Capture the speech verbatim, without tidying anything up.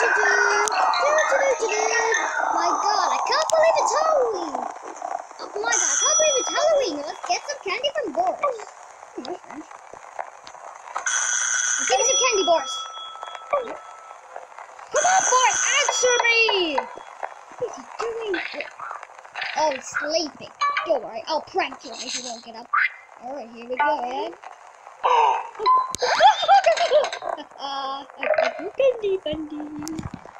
My God, I can't believe it's Halloween. Oh my God, I can't believe it's Halloween. Let's get some candy from Boris. Give me some candy, Boris. Come on, Boris, answer me. What is he doing? Oh, he's sleeping. Don't worry, I'll prank you if you won't get up. Alright, here we go, Ed. uh, Bendy, Bendy.